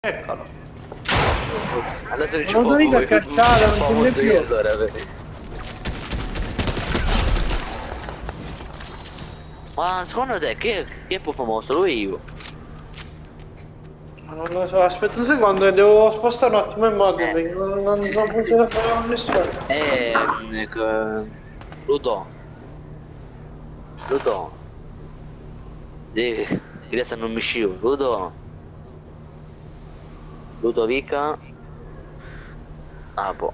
Eccolo. Adesso non ci Non può è cacciata, non famoso più. io allora, vedi. Ma secondo te chi è più famoso? Lui o io? Ma non lo so, aspetta un secondo che devo spostare un attimo il modem perché non funziona più la connessione. Ludo. Ludo. Sì, adesso non mi scivo. Ludo. Ludovica. Ah, boh.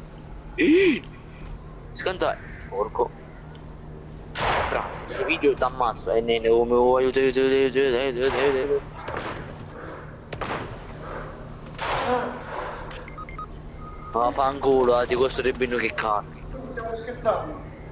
Secondo porco. Fra, se ti video t'ammazzo. E ne come vuoi, aiuto. Ma fanculo, di questo ribino che cazzo. Stiamo scherzando.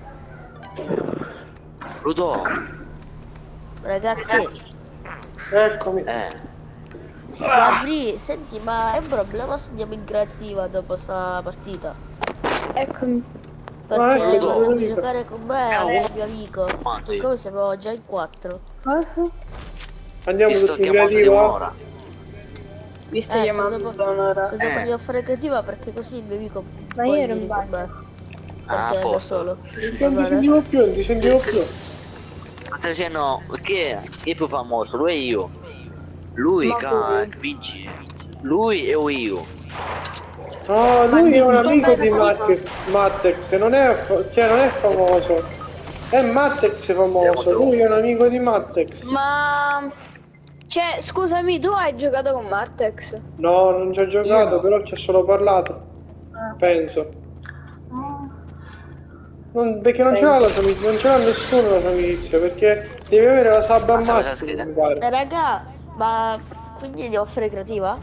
Ludo. Ragazzi, Eccomi. Gabri, senti, ma è un problema se andiamo in creativa dopo sta partita? Eccomi. Perché ecco, vuoi giocare con me o con il mio amico? Ma sì. Siccome siamo già in 4. Cosa? Andiamo Ti sto tutti in chiamando di creativa. un'ora. Vi stai Se chiamando dopo, da un'ora. se dopo andiamo a fare creativa perché così il mio amico Ma può io ero venire in con bagno. me. Ah, Perché è da posto. solo. Non ti sentivo più, non ti sentivo più. Stai dicendo chi è più famoso? Lui e io. Lui Ma poi. vinci. Lui e o io. No, lui è un sto amico bene, di sto Mattex, non è, cioè non è famoso. È Mattex famoso, lui è un amico di Mattex. Ma... Cioè, scusami, tu hai giocato con Martex? No, non ci ho giocato, no. però ci ho solo parlato. Ah. Penso. Ah. Perché non ce l'ha la sua amicizia, non ce l'ha nessuno la sua amicizia, perché devi avere la sub al Ma cosa massimo, scrive? mi pare. Raga, ma quindi andiamo a fare creativa?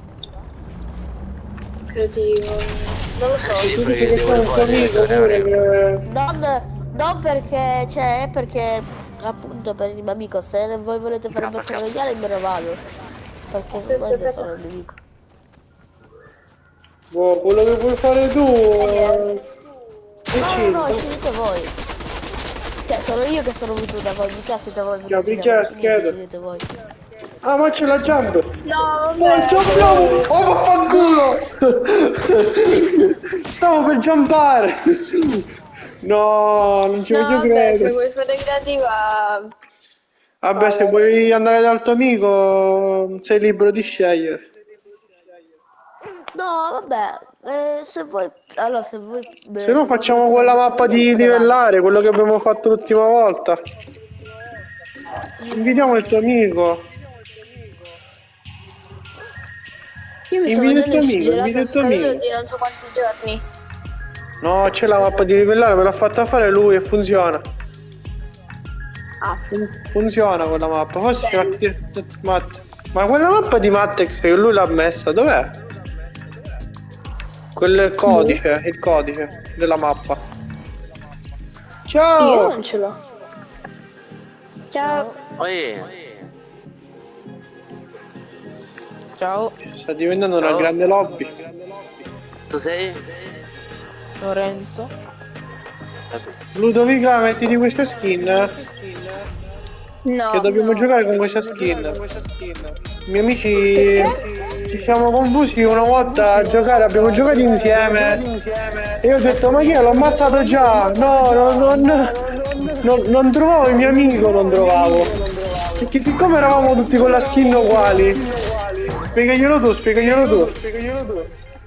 Creativo. Non lo so. Sì, Tu perché dici che devo c'è un tuo fare amico le pure ore. che... Non perché, cioè, è perché appunto per il mio amico, se voi volete fare il Scappa, becco royale me ne vado. Perché se no io sono il mio amico. Boh, quello che vuoi fare tu... No, decidi. scegliete voi. Cioè, sono io che sono venuto da voi, mica siete voi Ti apri venuti già da la me, quindi scheda. decidete voi. Ah, ma c'è la jump! No, Oh, vabbè. jumpiamo! Oh, vaffanculo! Stavo per jumpare! No, non ci No, voglio vabbè, se credere. vuoi fare creativa... Vabbè, se vuoi andare dal tuo amico, sei libero di scegliere. No, vabbè, se voi... Allora, se voi... Se no se voi facciamo volete quella fare il mappa becco di royale, me ne vado. livellare, quello che abbiamo fatto l'ultima volta. Invitiamo il tuo amico. Io mi sto Invita il mangiando tuo il amico, gelato invita il tuo scaduto amico. di non so quanti giorni. No, c'è la mappa di livellare, me l'ha fatta fare lui e funziona. Ah. Funziona quella mappa. Forse c'è ma quella mappa di Mattex che lui l'ha messa, dov'è? Quello è il codice della mappa. Io Ciao! non ce l'ho. Ciao. Ciao, Sta diventando una Ciao. grande lobby. Tu sei? Lorenzo. Ludovica, mettiti questa skin. No. Che dobbiamo giocare con questa skin. I miei amici ci siamo confusi una volta a giocare, abbiamo giocato insieme. E io ho detto, ma chi è? L'ho ammazzato già! No, non trovavo il mio amico, non trovavo. Perché siccome eravamo tutti con la skin uguali. Spiegaglielo tu.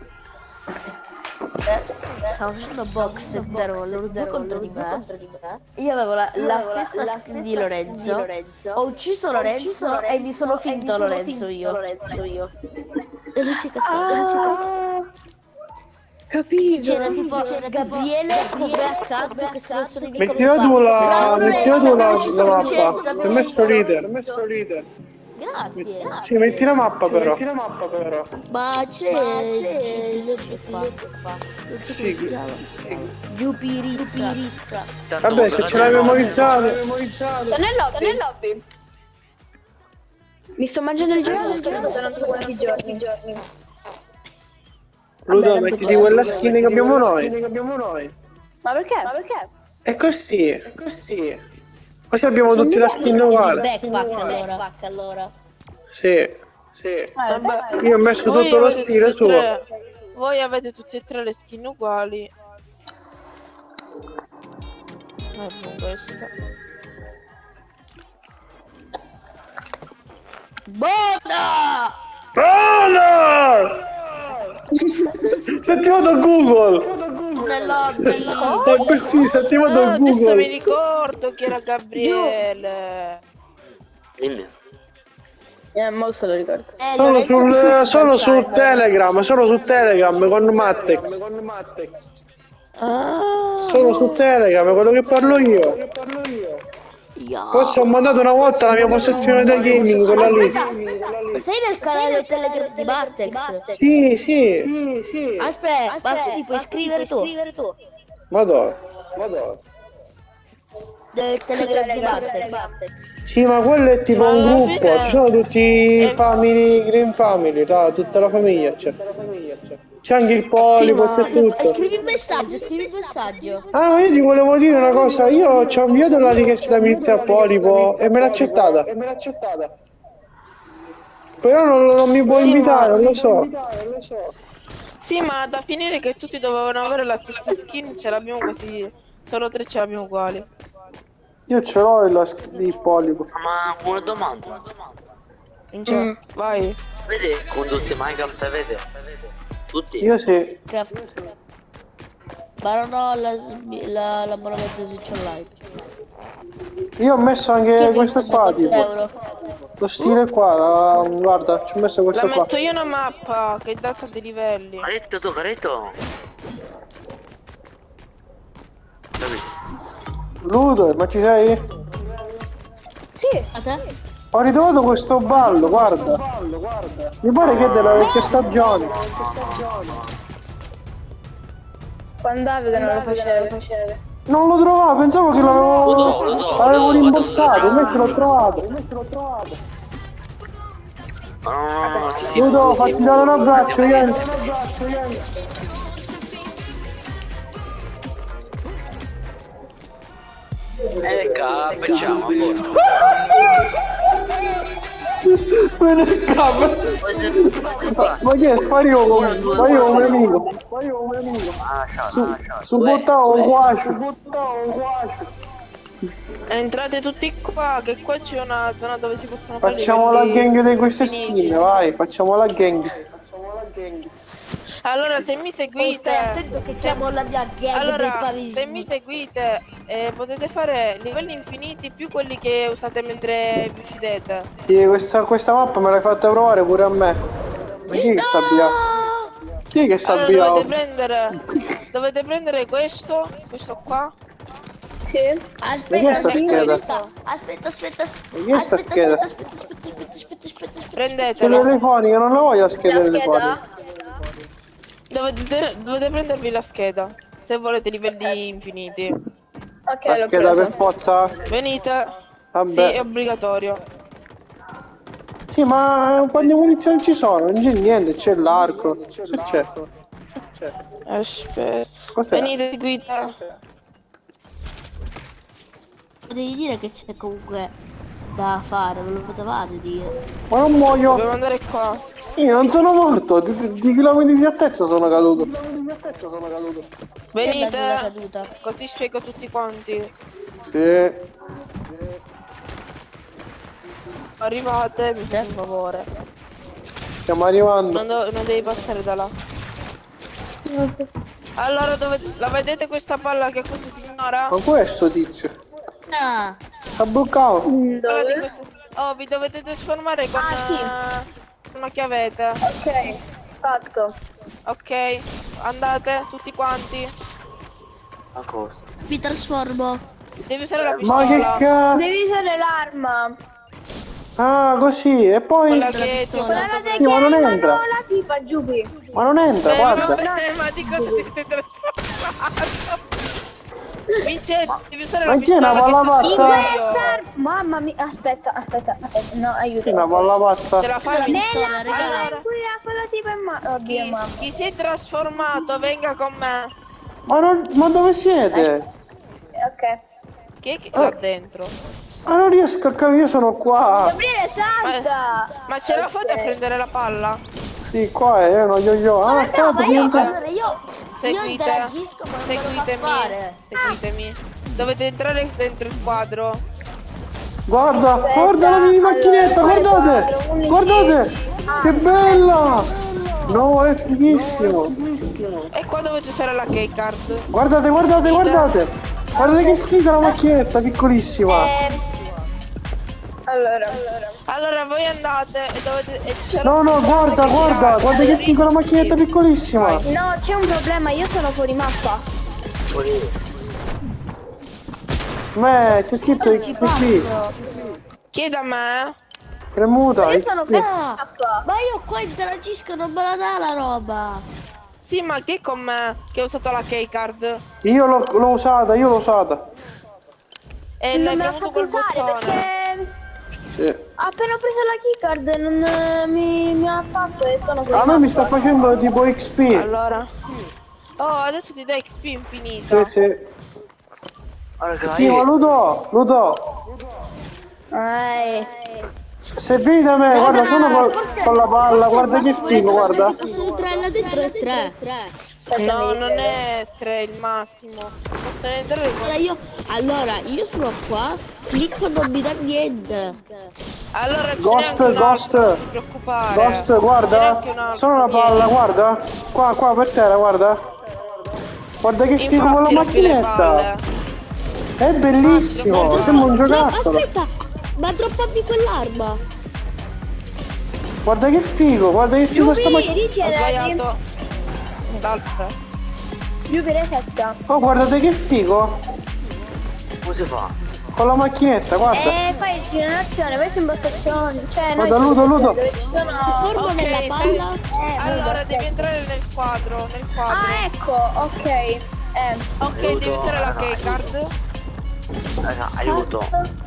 Stavo facendo box ed erano loro due contro di me. Io avevo la stessa skin di Lorenzo. Ho ucciso Lorenzo e mi sono finto Lorenzo io. E lui ci cascato. Capito. C'era tipo Gabriele con me accanto che sono i nemici. Mettila tu la Lorenzo, mappa. Per me sto leader. Grazie. Sì, metti la mappa però. Ma c'è qua. Non so come si chiama. Giupirizza. Vabbè, se ce l'hai memorizzato. Sto nel lobby. Mi sto mangiando il gelato scaduto da non so quanti giorni. Ludo, mettiti quella skin che abbiamo noi. Ma perché? È così. Così abbiamo tutti la skin uguale. Backpack allora. Sì. Vabbè. Io ho messo Voi tutto lo avete stile tutti e suo. tre- Voi avete tutti e tre le skin uguali. Questa. Buona! Si è attivato Google! Nel lobby. Sì, si è attivato Adesso mi Google! ricordo che era Gabriele. Dimmi. Mo se lo ricordo. Solo su Telegram, con Mattex. Ah, Solo su Telegram, quello che parlo io. Forse ho mandato una volta la mia possessione da gaming, quella lì. Sei nel canale Telegram di Bartex? Sì. Aspetta, ma tu ti puoi iscrivere tu? Madonna. Nel Telegram di Bartex. Sì, ma quello è tipo Ma un alla gruppo, fine- ci sono tutti i family, green family, tutta la famiglia c'è. C'è anche il polipo, c'è tutto. Scrivi il messaggio. Ah, ma io ti volevo dire una cosa, io ci ho inviato la richiesta da amicizia a Polipo e me l'ha accettata. Però non mi può Sì, invitare, ma- non lo so. sì, ma da finire che tutti dovevano avere la stessa skin, ce l'abbiamo così. Solo tre ce l'abbiamo uguali. Io ce l'ho il Polipo. Ma una domanda. Cioè, vai. Vede con tutti i Minecraft, vede? Tutti? Io sì. Craft. Ma non ho l'abbonamento Switch Online. Io ho messo anche questo qua, 4 tipo. euro. Lo stile qua, guarda, ci ho messo La questo qua. metto io una mappa che data dei livelli. Caretto tu, caretto. Ludo, ma ci sei? Sì. A te? Ho ritrovato questo ballo, guarda. Mi pare che è della vecchia stagione. Quando Davide non lo faceva. Non lo trovavo, pensavo che l'avevo rimborsato, invece l'ho trovato. No, sì. Ludo, fatti dare un abbraccio, vieni. Facciamo, Me ne cavo. Ma che è? Sparivo come un mio amico. Su buttavo un guacio. Entrate tutti qua, che qua c'è una zona dove si possono fare Facciamo la livelli gang di queste infiniti. skin, vai, facciamo la gang. Allora, se mi Stai seguite, attento che chiamo la mia gang dei allora, pavesini. se mi seguite, potete fare livelli infiniti più quelli che usate mentre vi uccidete. Sì, questa mappa me l'hai fatta provare pure a me. Ma chi è che sta via? Chi è che sta Allora, via? dovete prendere questo qua. Sì. Aspetta, sta scheda? aspetta. Chi è sta scheda? Aspetta. Scheda Prendetela. telefonica, non la voglio la scheda La telefonica. scheda? Dovete prendervi la scheda se volete livelli infiniti. Ok, La l'ho scheda per preso. forza? Venite. Sì, è Vabbè. obbligatorio. Sì, ma quante munizioni ci sono? Non c'è niente, c'è l'arco. Cosa c'è? Aspetta. Cos'è? Venite, guida. Devi dire che c'è comunque da fare, ve lo potevate dire. Ma non muoio! Dobbiamo andare qua. Io non sono morto, di chilometri di altezza sono caduto. Che bella Venite. caduta. Così spiego tutti quanti. Sì. Arrivate, mi fate un favore. Stiamo arrivando. Non devi passare da là. Allora, la vedete questa palla che è questa signora? Ma questo tizio? Ah, Sta bloccato. Quella di Dove? questo- Oh, vi dovete trasformare con una chiavetta. Ok, fatto. Ok, andate tutti quanti. Ma cosa? mi trasformo. Devi usare la Ma che pistola. cazzo? Devi usare l'arma. Ah, così. E poi... Quella che ti ho pistola. fatto Sì, ma non Ma entra. no, la tipa, Giubi. Ma non entra, guarda. ma di cosa ti sei trasformato? Vince, devi usare Ma la chi è una pistola palla che ti pazza? ho io. Mamma Mamma mia, aspetta. No, aiuto. Chi è una palla pazza? Ce la fai? La Vince? pistola, regà. Allora, Quella tipa in mano. Oddio, mamma. chi si è trasformato, venga con me. Ma dove siete? Ok. Chi è che là dentro? Ah, non riesco a capire, io sono qua. Gabriele, salta! Ma ce la fate a prendere la palla? Sì, qua è uno yo-yo. Ah, No, qua ma devi io, entrare. allora, io interagisco, ma non me lo fa Seguitemi. fare. Seguitemi. Dovete entrare dentro il quadro. Guarda, guarda la mini macchinetta, guardate! Guardate! Che bella! No, è fighissimo! E qua dovete usare la keycard. Guardate, guardate, guardate! Guardate che figa la macchinetta, piccolissima! Allora voi andate e dovete. E c'è No, no, guarda, guarda, guarda che figa la macchinetta piccolissima! No, c'è un problema, io sono fuori mappa. C'è scritto XP, Chieda a me. premuta, Io sono XP. fuori Ah, mappa. ma io qua interagisco, non me la dà la roba. Sì, ma chi è con me che ha usato la keycard? Io l'ho usata, io l'ho usata. E Non l'hai me l'ha premuto fatto col usare bottone. perché Sì. appena ho preso la keycard non mi ha fatto e sono fuori A me mi mappa. sta facendo tipo XP. Allora. Oh, adesso ti do XP infinita. Sì, sì. Raga, Sì, ma lo do. Se vieni da me, guarda, sono con la palla, guarda che figo, guarda. Posso entrare là dentro e 3. No, non è 3 il massimo. Possono entrare con... Allora, io sono qua, clicco non mi dà niente. Allora c'è Ghost, anche un altro, Ghost. non ti preoccupare. Ghost, Ce n'è guarda, anche un altro, sono la palla, guarda. Qua per terra, guarda. Guarda che figo con la Infatti, rompi le macchinetta. palle. È bellissimo, sembra un No, giocattolo. aspetta, ma droppavi quell'arma. Guarda che figo, guarda che figo sta Yubi, macchinetta. Ho ritirati. sbagliato. L'altra. Yubi, resetta. Oh, guardate che figo. come si fa? Con la macchinetta, guarda. Fai generazione, vai su impostazioni. Cioè, Guarda, noi Ludo. dove ci sono... Trasformo nella palla. Allora devi entrare nel quadro, Ah, ecco, ok. Ok, devi usare la keycard. Raga, aiuto.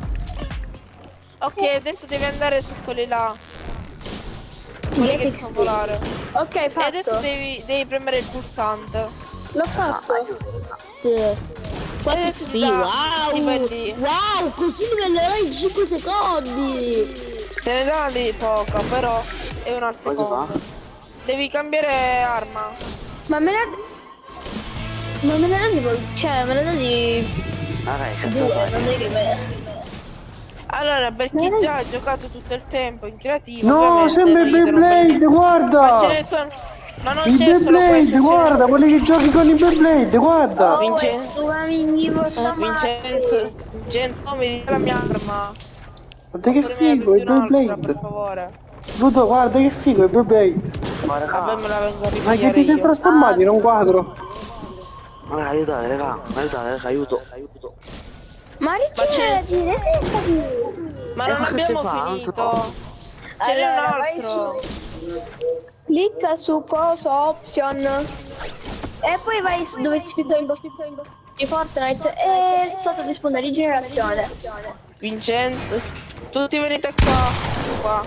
Ok, adesso devi andare su quelli là. Quelli che ti fanno volare. Ok, E adesso fatto. devi premere il pulsante. L'ho fatto. Quanto Adesso XP, ti dà wow! livelli. Wow, così livellerai in 5 secondi! Te ne dà di poca, però è un altro Cosa fa? secondo. Devi cambiare arma. Ma me la... Ma me la dà tipo... Cioè, me la dà di... Raga, che cazzo Due, fai? non è che me... Allora, per chi già ha giocato tutto il tempo in creativo, No, ovviamente sembra non i gli darò Beyblade, bene- Ma ce guarda. ne sono... Ma non I c'è solo Beyblade, questo, guarda, quelli che giochi con i Beyblade, guarda. Vincenzo. Vincenzo. Vincenzo, mi ridà la mia arma. Guarda che Pure me ne figo, i prendi un'altra, per Beyblade. favore. Ludo, guarda che figo, i Beyblade. Ma Vabbè, raga, me la vengo a Ma ripigliare che ti sei io. trasformato in un quadro? raga, aiutate, raga, aiuto. Ma ricerchi, resettati. Ma non ma che si abbiamo fa? Non so. finito. Ce n'è un Allora, vai altro. Clicca su coso option. E poi vai su dove c'è scritto di Fortnite e sotto ti spunta rigenerazione. Vincenzo, tutti venite qua. Qua.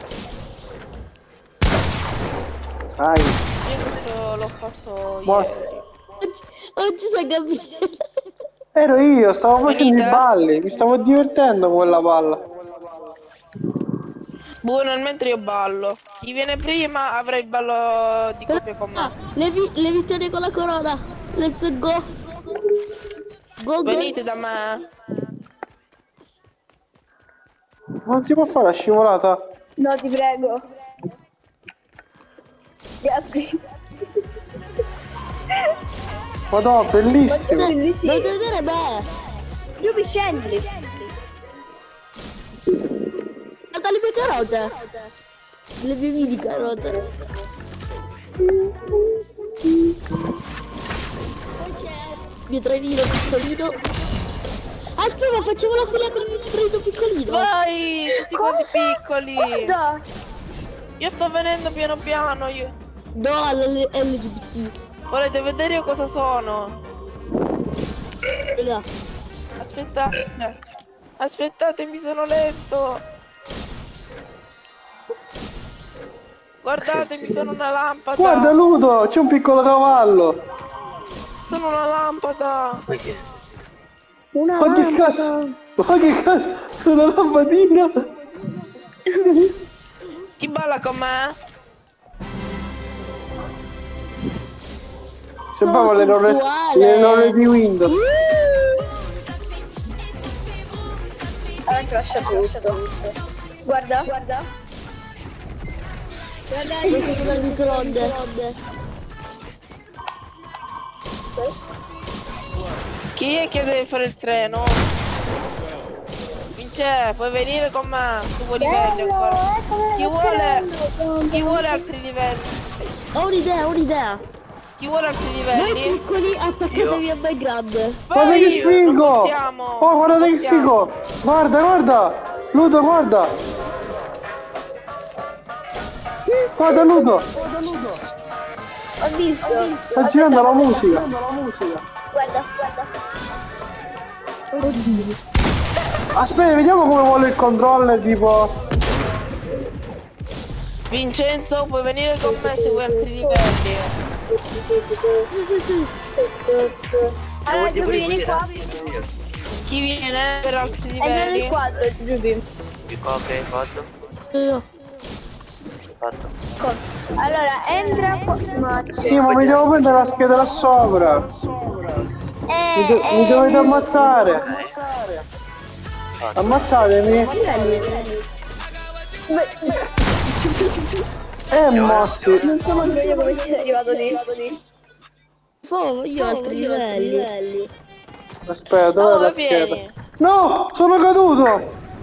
Dai, Io questo l'ho fatto boss. ieri. Oggi sei Gabriele. Ero io, stavo facendo i Venite? balli, mi stavo divertendo con quella palla. Buono, mentre io ballo. Chi viene prima avrà il ballo di coppia con me. Le vittorie con la corona. Let's go. Go. Venite da me. Non si può fare la scivolata? No, ti prego. Grazie. Madonna, bellissimo. Bellissimo. Dovete vedere me. Giubi, scendi. Guarda le mie carote. Le mie mini carote. Poi c'è il mio trenino piccolino. Aspetta, facciamo la fila con il mio trenino piccolino. Vai, tutti quanti Cosa? piccoli. Guarda. Io sto venendo piano piano. Io. No, all'LGBT. Volete vedere io cosa sono? Raga. Aspettate. Aspettate, mi sono lento. Guardatemi, sono una lampada. Guarda Ludo, c'è un piccolo cavallo. Sono una lampada. Perché? Una Ma che lampada. cazzo? Ma che cosa? Una lampadina? Chi balla con me? Sembrava le sensuale. norme di Windows. Anche lascia tutto. Guarda. Questo sono il microonde. Chi è che deve fare il treno? Vince, puoi venire con me? Tu vuoi livelli ancora? Chi vuole altri livelli? Ho un'idea. Chi vuole altri Voi livelli? piccoli attaccatevi a me grande. Guarda che Vai, non figo! possiamo, Oh, guardate non che possiamo. figo! Guarda! Ludo, guarda! Guarda Ludo! Ho visto. Sta girando la musica! Guarda. Aspetta, vediamo come vuole il controller, tipo... Vincenzo, puoi venire con me se vuoi altri livelli. Sì. Allora, Giubi, vieni qua. Chi viene per altri Entra nel livelli? quadro, Giubi. Che cosa che hai fatto? Io. Allora, entra qua. Sì, ma mi devo prendere la scheda là sopra! Mi dovete ammazzare! Ammazzatemi! Mossi! Non sono io come ci sei arrivato lì. Io ho altri livelli. Aspetta, dov'è la scheda? Vieni. No! Sono caduto!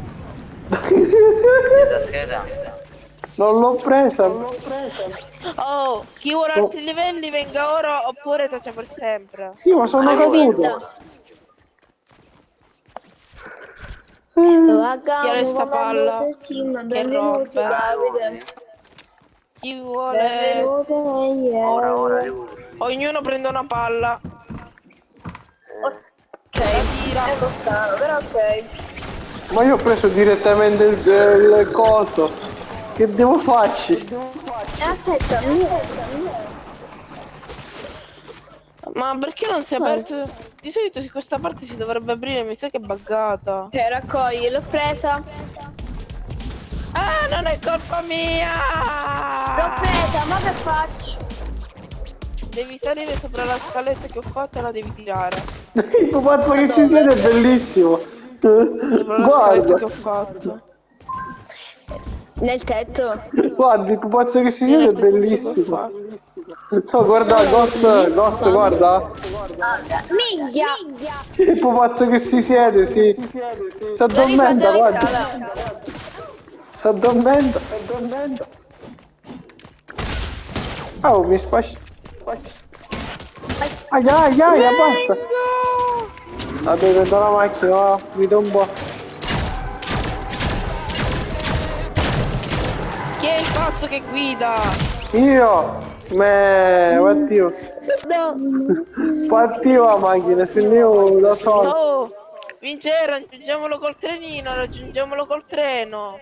La scheda? Non l'ho presa! Oh, chi vuole altri livelli venga ora oppure taccia per sempre. Sì, ma sono caduto! Chi ha resta palla? Benvenuti, roba. Davide. Chi vuole? Ora, Ognuno prende una palla. Ok, è lo strano, però ok. Ma io ho preso direttamente il coso! Che devo farci? Aspetta, Ma perché non si è aperto? Di solito su questa parte si dovrebbe aprire, mi sa che è buggata. ok, raccogli, l'ho presa. Ah, non è colpa mia! L'ho presa, ma che faccio? Devi salire sopra la scaletta che ho fatto e la devi tirare. Il pupazzo che si siede è bellissimo! Sopra la scaletta che ho fatto. Nel tetto. Guarda, il pupazzo che si siede è bellissimo! No, guarda, Ghost, guarda! Minchia! Il pupazzo che si siede, si addormenta, guarda! Si addormenta! Oh, mi spasci! Aia, basta! Vabbè, prendo la macchina, va, mi do un po'. Chi è il pazzo che guida? Io! Oddio! No. Partiva la macchina, scendevo da solo. Oh! Vince, raggiungiamolo col trenino, raggiungiamolo col treno.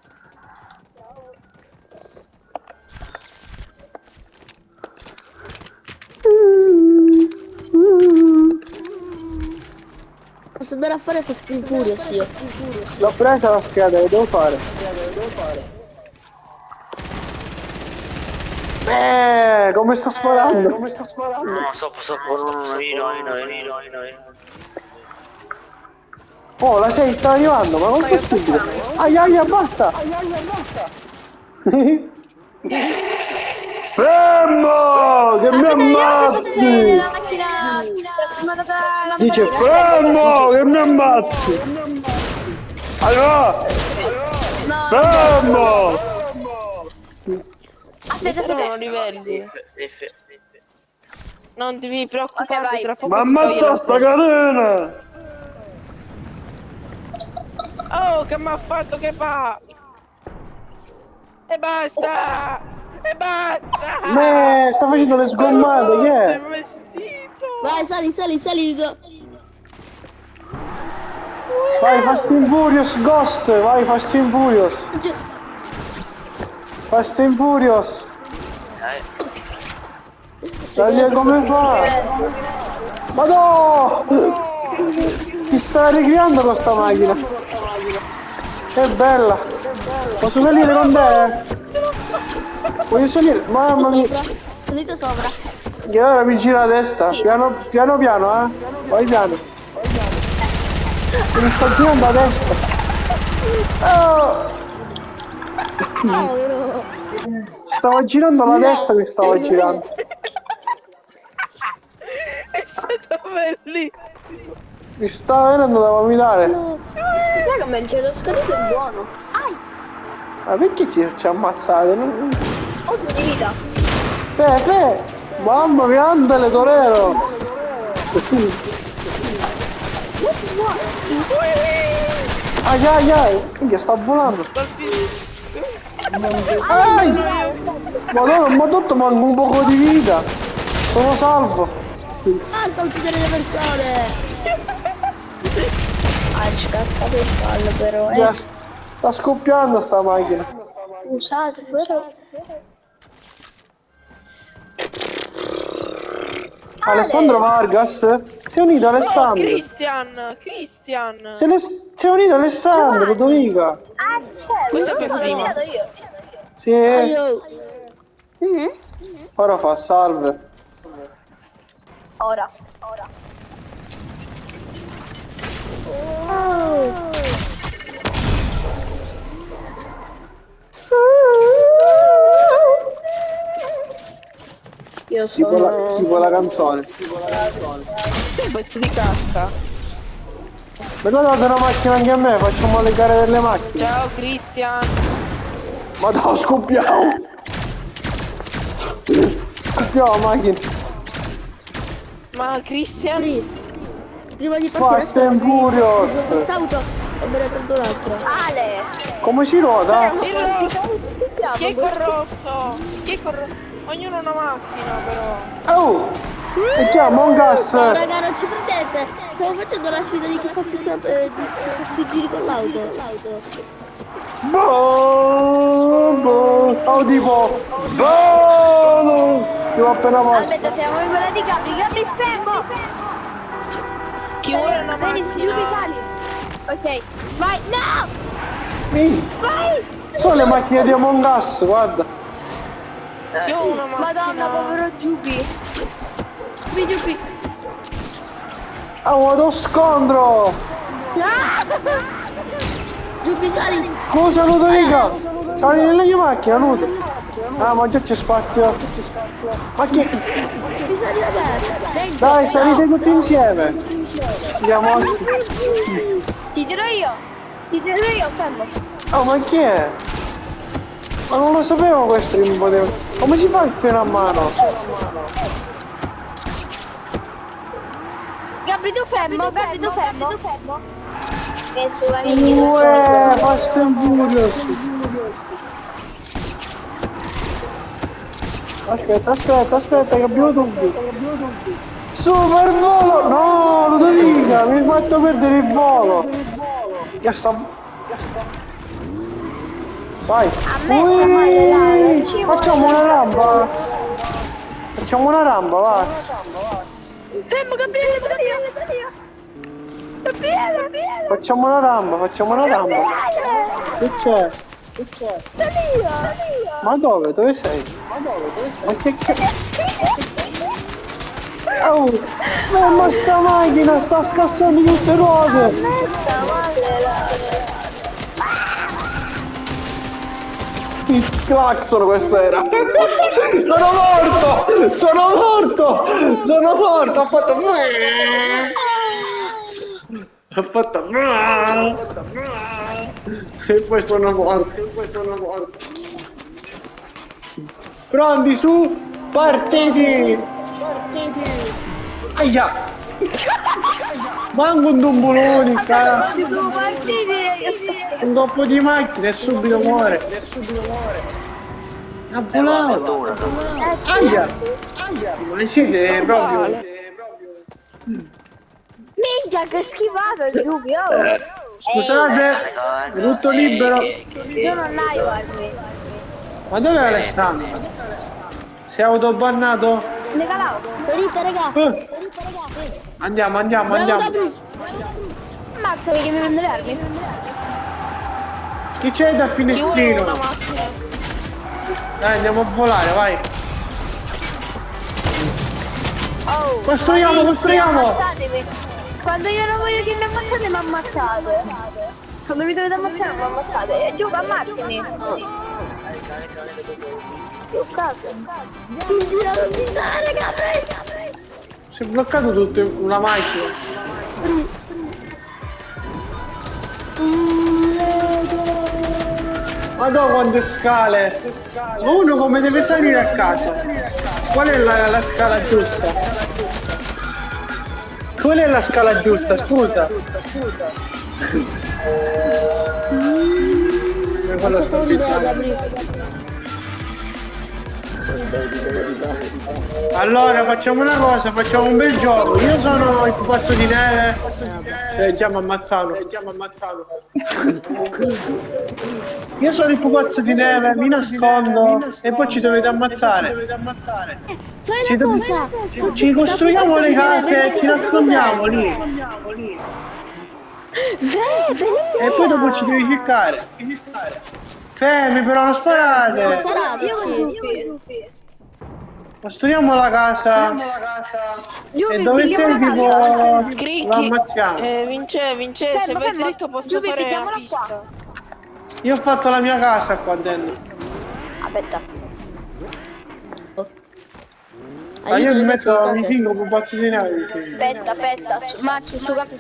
Posso andare a fare Fast and Furious io. L'ho presa la scheda, che devo fare? Come sta sparando? No, stop, no. Oh, la 6 sta arrivando, ma non è possibile. Aia, basta! Fermo! Che mi ammazzi! La macchina trasformata. Dice fermo! Che mi ammazzi! Allora! Fermo! Aspetta, Sono livelli. Non devi preoccupare, Ok, vai. tra poco Ma ti toglie ammazza la sta catena! Oh, che m'ha fatto, che fa? E basta! E basta! Sta facendo le sgommate, che è? Il vestito! Vai, sali. Vai, Fast and Furious, Ghost! Vai, Fast and Furious! Fast and Furious! Dai, come fa? Ma no! Si sta ricreando con sta macchina. Che bella. Posso salire con te? Voglio salire. Mamma mia. Salite sopra. Che ora mi gira la testa. Sì. Piano piano, Vai piano. Mi sta girando la testa. Oh. Povero. Stava girando la testa, mi stava girando. È stato bellissimo. Mi stava venendo da vomitare. Raga, ma il gelato scadito è buono. Ai! Ma perché ci ammazzate? Oddio di vita. Mamma mia, andale torero! Ai, minchia, sta volando! Ai! Madonna, ma tutto manca un poco di vita! Sono salvo! Basta uccidere le persone. Ci cazzo per farlo però, Già, sta scoppiando sta macchina! Scusate, però. Alessandro Vargas? Si è unito Alessandro! Cristian. Si è unito Alessandro, Ludovica! Ah, certo, Questo è l'ho prima. iniziato io. Sì, Io. ora fa salve. Ora. Io sono... Tipo la canzone. Un pezzo di cacca. Me lo date una macchina anche a me, facciamo le gare delle macchine. Ciao Cristian. Ma no, scoppiamo! Scoppiamo la macchina. Ma Cristian? Prima di Fast and Furious. Quest'auto e me ne prendo un'altra. Ale! Come si ruota? Chi è corrotto? Ognuno ha una macchina però. Oh! E chiama un gas! No, raga, non ci prendete. Stavo facendo la sfida di chi fa più giri con l'auto. Oh, tipo! Boh! Tipo appena posso. Aspetta, siamo in quella di Gabri, fermo! Chi vuole una Vieni su, giù, macchina? sali! Ok, vai, no! Ehi, Vai! sono le macchine di Among Us, guarda. Io ho una macchina. Madonna, povero Giubi! Giubi. Ah, vado scontro! Giubi, sali. Cosa, Ludovica? Sali nella mia macchina, Ludo. Ah, ma già c'è spazio. Ma che... Mi sali da me. Vengo. Dai, salite tutti insieme. Siamo mossi. Ti dirò io, fermo! Oh, ma chi è? Ma non lo sapevo questo che mi poteva... Come si fa il freno a mano? Gabri, tu fermo! E su, amici, Uè, Fast and Furious. Aspetta, che abbiamo dubbi. Super volo! No, Ludovica, mi hai fatto perdere il volo. Che sta... Vai. Ui, facciamo una rampa. Vai. Fermo, Gabriele! Facciamo una rampa. Che c'è? Ma dove? Dove sei? Ma che Oh! Ma sta macchina sta scassando tutte le ruote! Il clacson questo era! Sono morto! Ha fatto... E poi sono morto. Pronti su? Partiti! Aia! Manco un dumbolone, cara! Un dopo di macchina e subito muore! Ha volato! Aia! Ma siete proprio... Minchia, che schivato il Giubi, oh! Scusate, tutto libero. Io non hai armi. Ma dov'è Alessandro? Si è autobannato? Legalato. Venite, raga. Andiamo. Bravo, Gabri. cazzo, che mi prende le armi? Chi c'è da Io finestrino? una macchina. Dai, andiamo a volare, vai. Oh, Costruiamo, costruiamo. ammazzatemi. Quando io non voglio che mi ammazzate, mi ammazzate. Quando vi dovete ammazzare, mi ammazzate. E giù, ammazzami. Che cazzo? Si è bloccato tutto una macchina. Madonna quante scale! Ma uno come deve salire a casa? Qual è la scala giusta? Qual è la scala giusta? Scusa. Quello sto pensando. Allora facciamo una cosa, facciamo un bel gioco. Io sono il pupazzo di neve. Già mi ha ammazzato. Io sono il pupazzo di neve, mi nascondo e poi ci dovete ammazzare. Fai una cosa. Ci costruiamo le case e ci nascondiamo lì. E poi dopo ci devi cercare. Fermi però, non sparate. Costruiamo la casa. E dove sei tipo Cricchi. lo ammazziamo. Vince, se vai dritto posso fare la pista. Io ho fatto la mia casa qua dentro. Aspetta. Ma io mi fingo un pazzo di nave. Aspetta, Mazzi, su cazzo.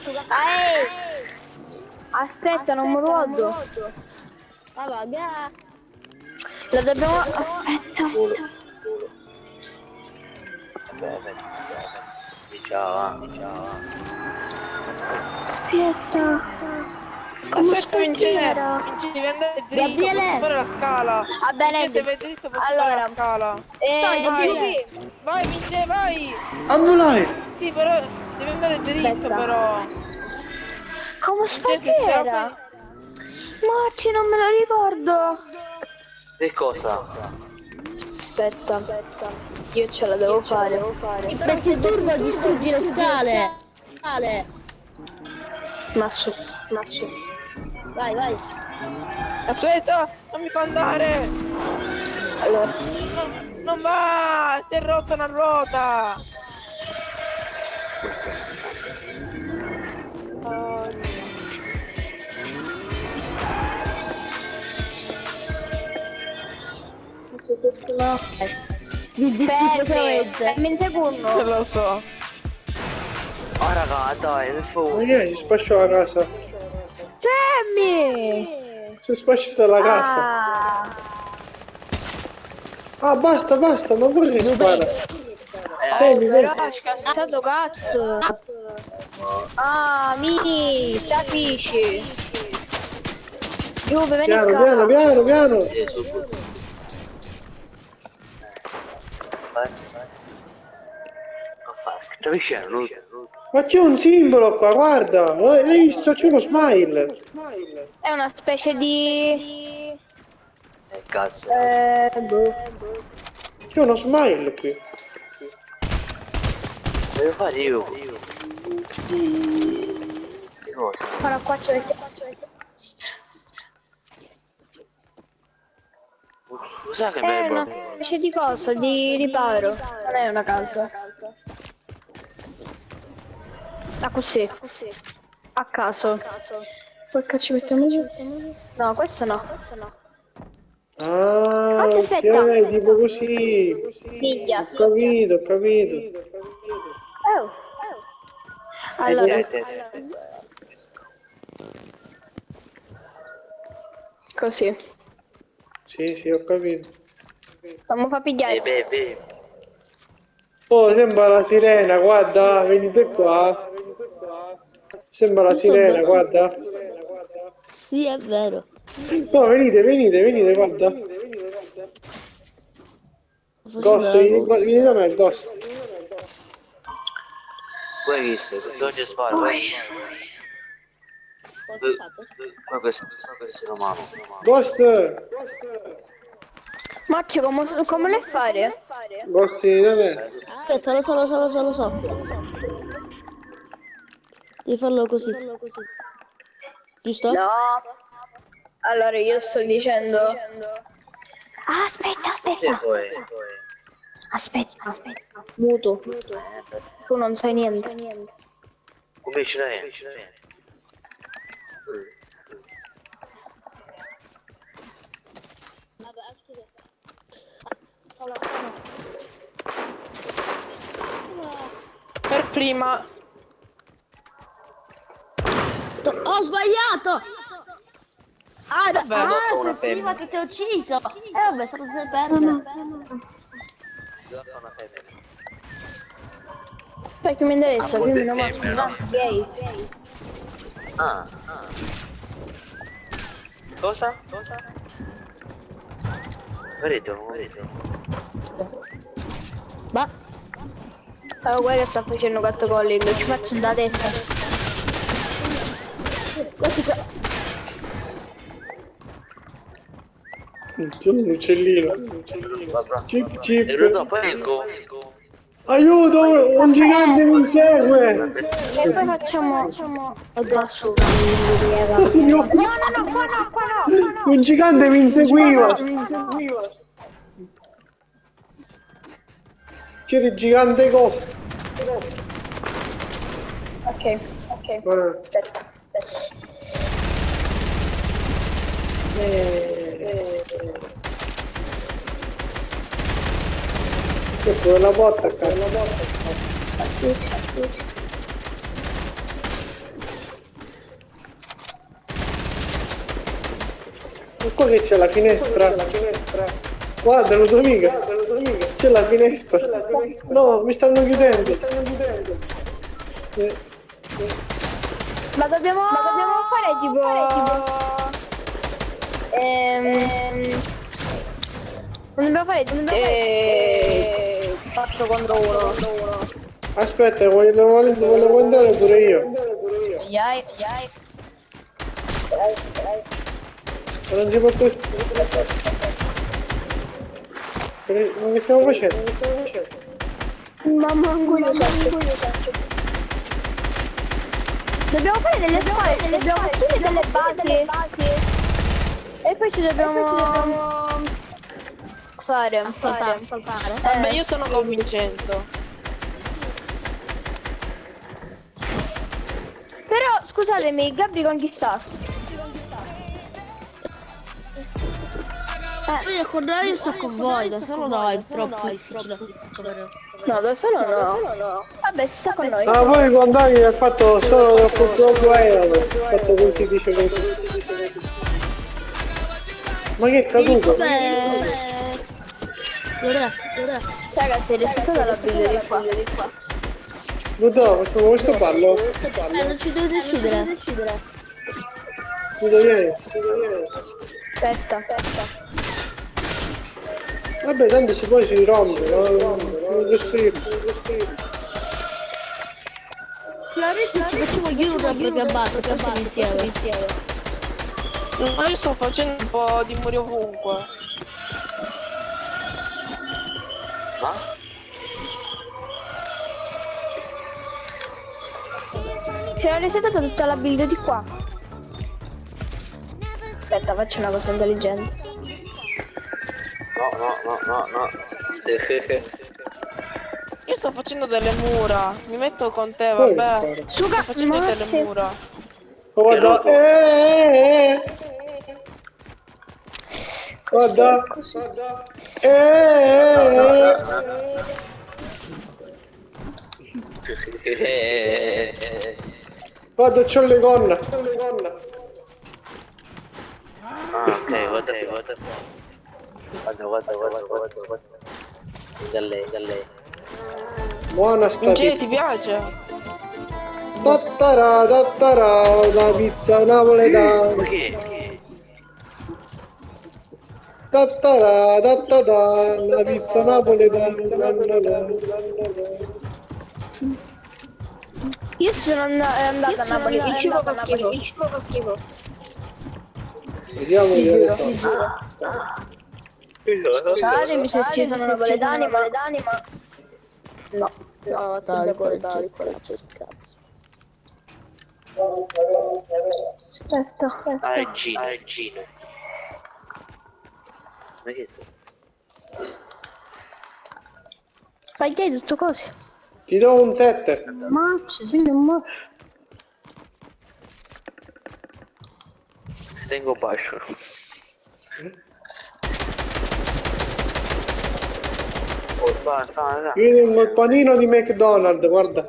Aspetta, non mi ruodo. La dobbiamo... Aspetta. Ciao. Aspetta. Aspetta, Vince, devi andare dritto, Gabriele. posso fare la scala. Va bene, Vince, se vai dritto posso allora. fare la scala. Gabriele. Vai, Vince, vai. A volare. Sì, però devi andare dritto, Aspetta. però. Come sta Vince, se ce la era? fai- Marci, non me lo ricordo. Che cosa? Aspetta. Io ce la devo fare. Metti il turbo, distruggi le scale. Ma su. Vai. Aspetta, non mi fa andare. Allora. Non va, si è rotta una ruota. Il schifosamente. Mente Non curno. lo so. Oh raga, dai, per Ma favore. che è? Si spaccia la casa. Sammy! Si è spacciata la casa. Ah, basta, non vorrei sparare. Fermi, Però ha scassato cazzo. Ah, mi capisci? Giove, vieni Piano. Subito. Vai. Non fare, sta vicino. Ma c'è un simbolo qua, guarda. L'hai visto? C'è uno smile. È una specie di... Cazzo. C'è uno smile qui. Devo fare io. Che cosa? Ora qua c'è... Sai che È una bello. specie di cosa, di riparo. Non è una casa. Ah, così. A caso. Poi che ci mettiamo giù? No, questo no. Ah, Aspetta. ok, tipo così. Figlia. Ho capito. Oh. Allora, così. Sì, ho capito. Stiamo fa pigliare. Beh. Oh, sembra la sirena, guarda, venite qua. Sembra la sirena, guarda. Sì, è vero. No, venite, guarda. Ghost, vieni da me, Ghost. Poi hai visto? Questo oggi sparo. Qua questo romano. Ghost, Maccio, come le fare? Ghost, vieni da me. Aspetta, lo so. Devi farlo così. giusto? No. Allora io sto dicendo. Aspetta. Aspetta. Muto. Tu non sai niente. Come ce l'hai? Per prima. Ho sbagliato! una prima femmina. che ti ho ucciso! Vabbè, è stato da perdere. Poi che mi interessa, Amore quindi non femmina, no? gay. Ah. Cosa? Vedo. Ma Oh, guarda che sta facendo gatto calling, ci faccio da destra. Così che... C'è un uccellino. Chip chip. E lo poi ecco. Aiuto, un gigante mi insegue. E poi facciamo da sopra. Io- Qua no. Un gigante mi inseguiva. C'era il gigante Ghost. Ok. Aspetta. Ecco la botta a casa. E qua che c'è la finestra. Guarda, la tua amica. C'è la finestra. No, mi stanno chiudendo. Ma dobbiamo fare tipo... Non dobbiamo fare 4 contro 1. Aspetta, volevo entrare pure io. Yai. Ma non si può più. Ma che stiamo facendo? Mamma mia, dobbiamo fare delle squadre, dobbiamo costruire delle basi. E poi ci dobbiamo fare. saltare. Vabbè, io sono con Vincenzo. Però scusatemi, Gabri con chi sta? Con noi io sto con voi, da solo no, è troppo difficile. No, da solo no. Vabbè, si sta con noi. Ah, poi quando ha fatto solo troppo aereo. Ha fatto così dice che... Ma che è caduto? Ragazzi, restate dalla build di qua. Buddha, facciamo questo ballo? Non ci devo decidere. Buddha, vieni. Aspetta. Vabbè, tanto si poi si rompe, non costruire. Lorenzo, ci facciamo io una propria base, poi siamo insieme. Ma io sto facendo un po' di muri ovunque. Ma? Si era resettata tutta la build di qua. Aspetta, faccio una cosa intelligente. No. Io sto facendo delle mura. Mi metto con te, vabbè. Suga, Sto facendo delle mura. Oh, guarda, guarda, guarda, c'ho le corna. Ah, ok, guarda. Guarda. Da lei. Buona sta Vincenzo, ti pizza. piace? Tattara, la pizza napoletana. Ma che? Tattara, la pizza napoletana. Io sono andata a Napoli, il cibo fa schifo. Vediamo Scusatemi se ci sono napoletani, ma... No, No, dai, cazzo. Aspetta. Ah, regina. Ma che Spaghetti tutto così. Ti do un 7. Mazzo, sì, ma... tengo bacio. Oh, spara. Io il panino di McDonald's, guarda.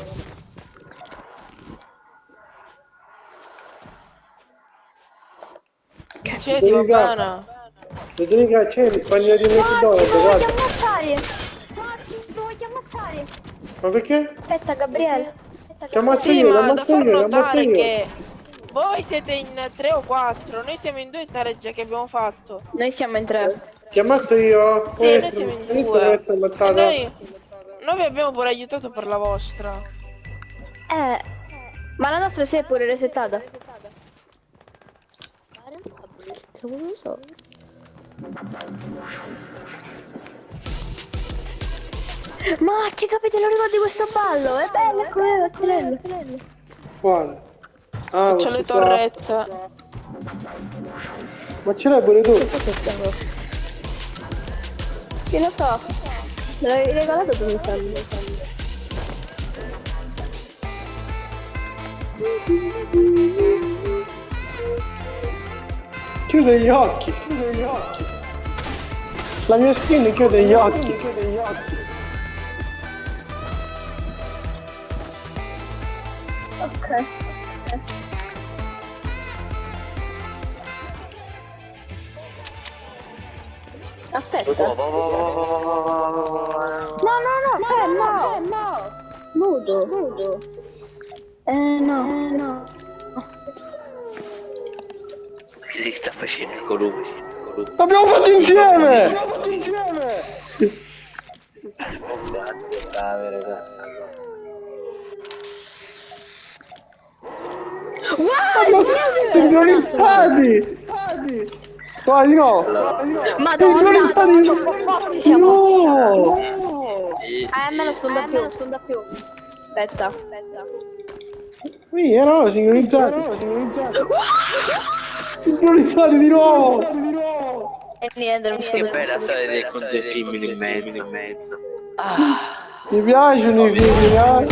C'è di bambana. Domenica c'è il panino di McDonald's, Lo voglio guarda. ammazzare. Lo voglio ammazzare. Ma perché? Aspetta, Gabriele. Ti ammazzo Sì, io, ma da l'ammazzo far io, l'ammazzo notare io. che voi siete in 3 o 4, noi siamo in 2 in tareggia che abbiamo fatto. Noi siamo in 3. Ti ammazzo io. Sì, noi siamo in Io 2. può essere ammazzato. Noi vi abbiamo pure aiutato per la vostra. Ma la nostra si è pure resettata. Non lo so. Ma ci capite lo ricordi questo ballo? È bello, è come Mazzarello. Quale? Ah, C'ho questo le qua. torrette. Ma ce l'hai pure tu? Sì, lo so. Me l'avevi regalato tu, mi sembra. Chiude gli occhi. La mia skin chiude gli occhi. Ok. Aspetta. No. Mudo. No. Che si sta facendo il volume? L'abbiamo fatto insieme! Oh, grazie, bravi ragazzi. Sincronizzati! Vai, no! Madonna, troppo forti siamo. No! A me non sfonda più. Aspetta. Sì, erano sincronizzati. Sincronizzati di nuovo! E niente, non mi Che sfonda bella più. storia con due femmine in mezzo. Mi piacciono i figli, eh?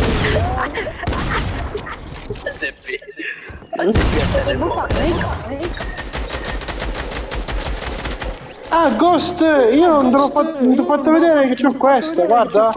Ah, Ghost! Io non te l'ho fatto vedere che c'ho questo, guarda!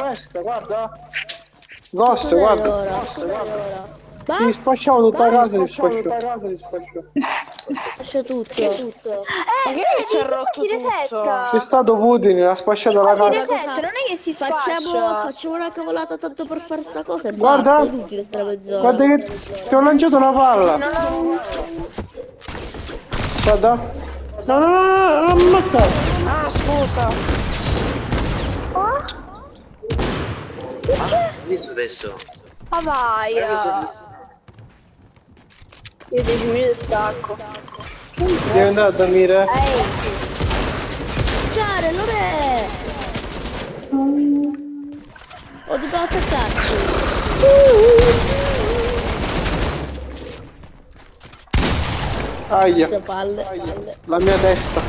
Ghost, guarda! Ti spacciavo tutta casa, ti spaccio. Lascia tutto. Ma che ci ha rotto tutto? C'è stato Putin, ha spacciato la Si casa. resetta, non è che si spaccia. Facciamo una cavolata tanto per fare sta cosa e Guarda. basta, è inutile sta mezz'ora. Guarda che ti ho lanciato una palla. Guarda. No, ammazza. Ah, scusa. Visto adesso? Ma vai. Io 10 minuti stacco. Devi andare a dormire. Giare, Lore! Ho dovuto attaccarci. Aia, Già palle. la mia testa.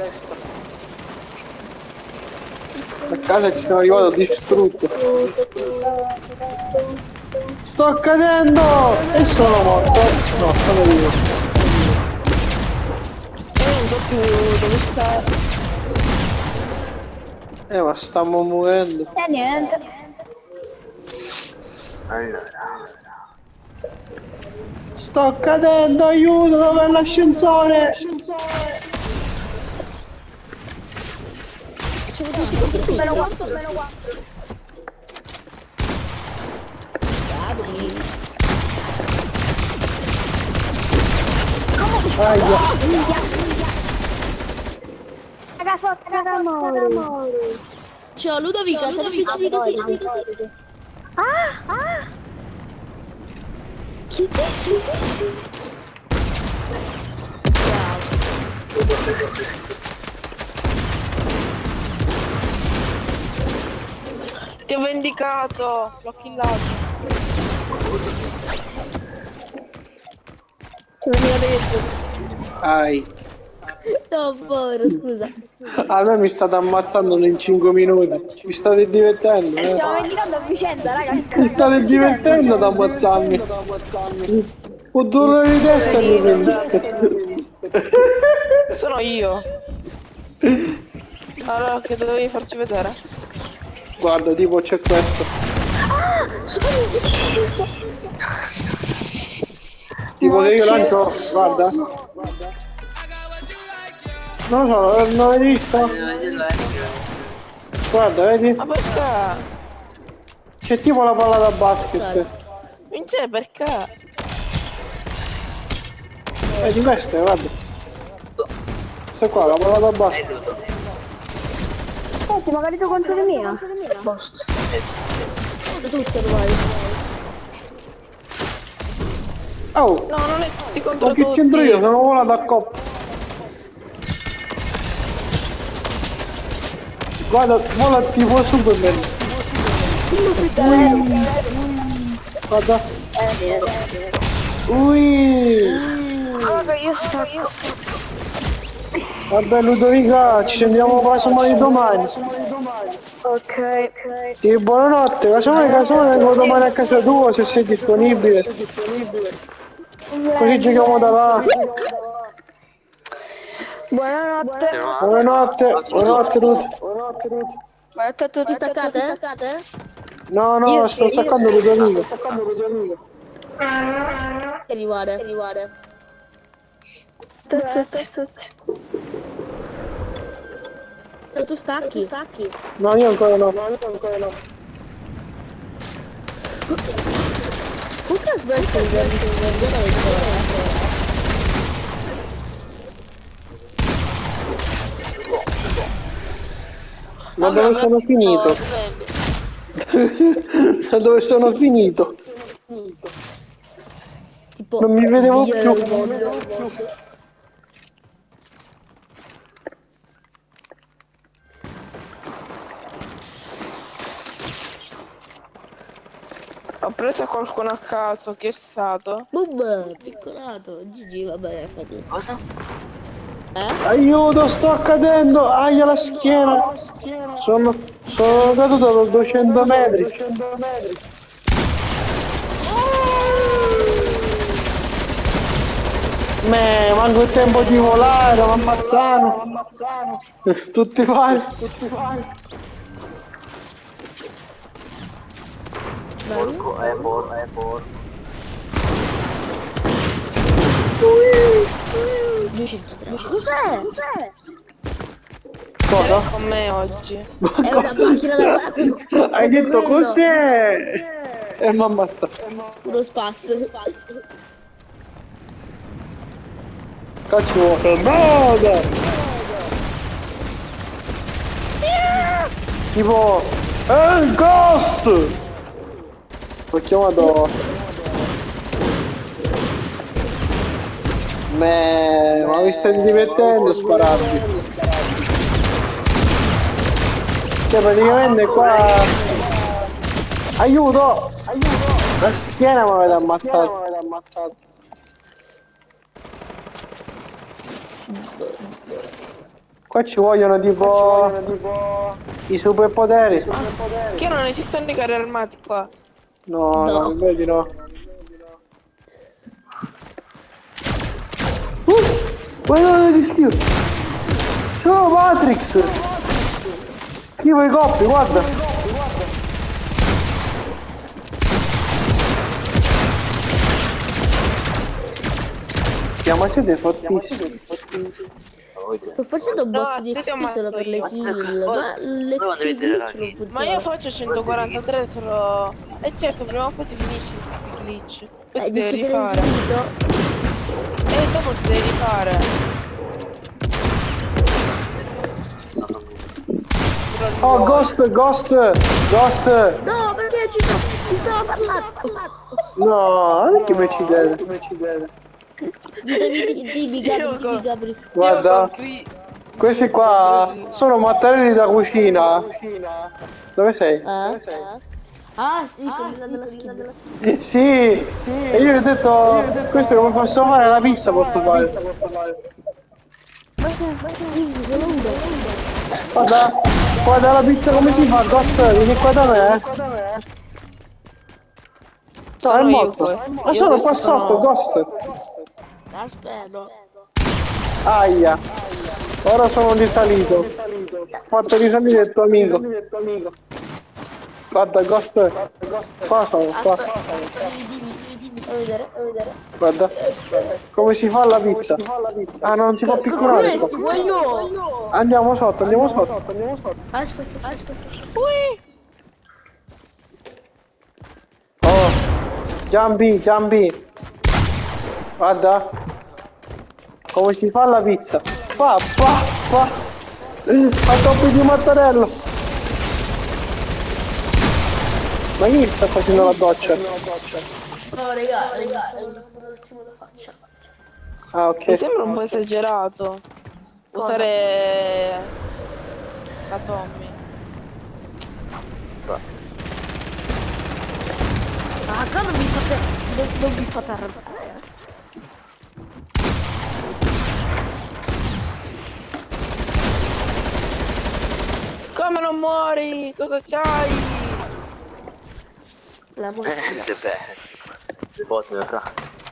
A casa ci sono arrivato distrutto. Sto cadendo! E sono morto. No, sono vivo. Non so più dove sta. Ma stiamo muovendo. Niente. Sto cadendo, aiuto, dov'è l'ascensore? Meno 4. Aia. Raga, forza d'amore. Ciao Ludovica, se non piccini così. Chiudissi. Ti ho vendicato. L'ho killato. Non mi detto. Ai. No, povero, scusa. A me mi state ammazzando in 5 minuti. Vi state divertendo, Stiamo vendicando a vicenda, raga. Mi state divertendo ad ammazzarmi. Un dolore di testa mi prende. Sono io. Allora, che dovevi farci vedere? Guarda, tipo c'è questo. Tipo che io lancio, guarda. Non lo so, non l'hai visto? Guarda, vedi? Ma perché? C'è tipo la palla da basket. Non c'è perché? Vedi questa, guarda. Questa qua, la palla da basket. Senti, magari tu contro le mie. Basta. Tutte ormai. Oh! No, non è tutti contro Ma che tutti. c'entro io? Sono volato a coppa. Guarda, vola tipo Superman. Guarda. Ui. Raga, io stacco. Vabbè Ludovica, ci sentiamo casomai domani. Ok. E buonanotte, casomai vengo domani a casa tua se sei disponibile. Così giochiamo da là. Buonanotte. Buonanotte Ruth. Buonanotte a tutti. Staccate? No, sto staccando Ludovica. Arrivare. Tutti. Tu stacchi? No, io ancora no. Comunque ha smesso di vedere. Ma dove sono finito? Da dove sono finito? Tipo, Non mi vedevo via più. dal mondo. Ho preso qualcuno a caso, chi è stato? Boom, piccolato. Gigi, vabbè, fa niente. Cosa? Aiuto, sto cadendo! Aia la schiena! Sono caduto da 200 metri. Manco il tempo di volare, mi ammazzano. Tutti pari. Porco, porco. 203. Cos'è? Cosa? Con me oggi. È una macchina da guerra. Hai detto cos'è? E mi ammazzato. Uno spasso. Caccio tornado! Tipo... il ghost! L'ho chiamato... ma vi state divertendo a spararvi? Cioè praticamente qua... Aiuto! La schiena mi avete ammazzato. Qua ci vogliono tipo i superpoteri. Che non esistono i carri armati qua. No, vedi no. Guarda che schifo. Ciao Matrix. Schifo i coppi, guarda. Ma siete fortissimi. Sto facendo un botto di XP solo per le kill, ma l'XP glitch non funziona. Ma io faccio 143 solo... E certo, prima o poi si finisce il glitch. Poi si deve Dici che è rifare. infinito? E dopo si deve rifare. Oh, Ghost! No, perché mi stava parlando? No, perché mi uccidete? Dimmi Gabri. Guarda, questi qua sono materiali da cucina. Dove sei? Ah, sì, quella della skin. Sì, e io gli ho detto, questo come posso fare la pizza, posso fare. Ma che sono uno. Guarda la pizza come si fa, Ghost, vieni qua da me. No, è Sono io morto. qua. Ma sono qua sotto, Ghost. Aspetta. Aia, ora sono risalito. Ho fatto risalire il tuo amico. Guarda, Ghost, qua sono, qua. Dimmi. Vuoi vedere? Guarda, come si fa la pizza? Ah, non si può piccolare. Questi, voglio. Andiamo sotto. Aspetta. Oh, Giambi. Guarda, come si fa la pizza? Fa. A toppi di mattarello. Ma chi sta facendo la doccia? No, raga, l'ultimo da faccia. Ah, ok. Mi sembra un po' esagerato usare la Tommy. Ma qua non mi fate arrabbiare. Come non muori? Cosa c'hai? La morte. beh. Bot nel crack.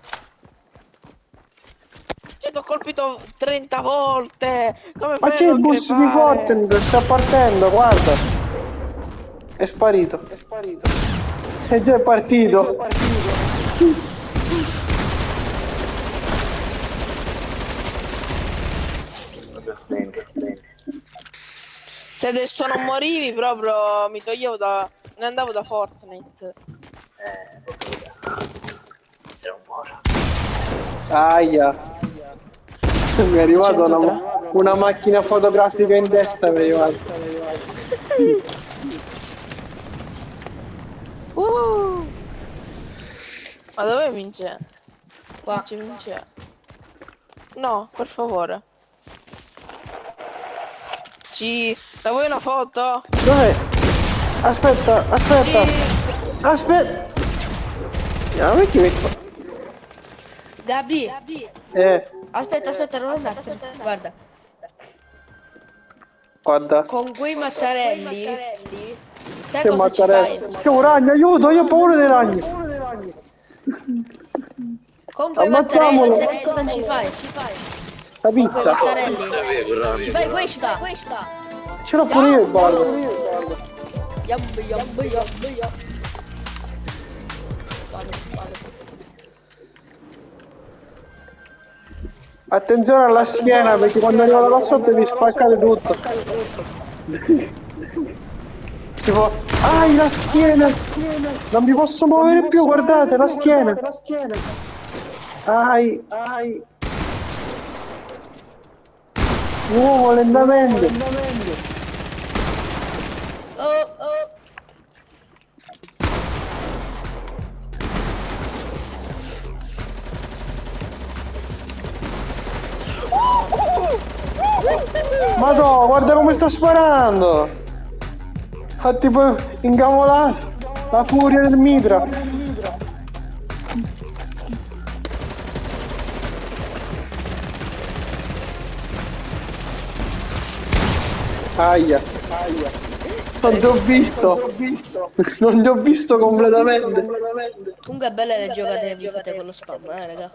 Cioè, ti ho colpito 30 volte! Come Ma fai c'è a il non bus di crepare? Fortnite, sta partendo, guarda. È sparito. È già partito. Se adesso non morivi proprio mi toglievo da... ne andavo da Fortnite. Se non muore. Aia. Mi è arrivata una macchina fotografica in testa, mi è arrivata. Ma dove vince? Qua. Vince. No, per favore. La vuoi una foto? Dov'è? Aspetta. Ma perché mi fa? Gabri. Aspetta, non andarsene. Guarda. Con quei mattarelli. Sai Che cosa ci mattarello. fai? C'è un ragno, aiuto, io ho paura dei ragni. Con quei Ammazziamolo. mattarelli, sai cosa ci fai? La Con quei pizza. mattarelli. Ci fai questa. Ce l'ho pure io il bardo. Yum. Vado. Attenzione alla schiena perché quando arrivo là sotto vi spaccate tutto. Tipo, la schiena! Non mi posso muovere più, guardate la schiena! Mi muovo lentamente. Oh. Madò, guarda come sta sparando! Ha tipo incavolato la furia del mitra. Aia. Non ti ho visto. Non ti ho visto completamente. Comunque belle le giocate che vi fate con lo spam, raga.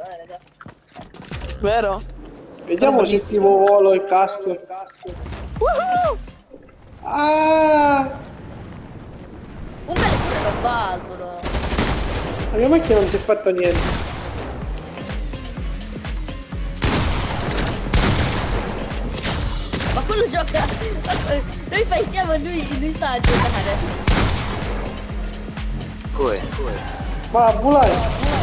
Vero? Vediamo se tipo volo il casco. Comunque le cure non valgono. La mia macchina non si è fatto niente. Ma quello gioca. Noi fightiamo e lui sta a giocare. Come? Va, volare.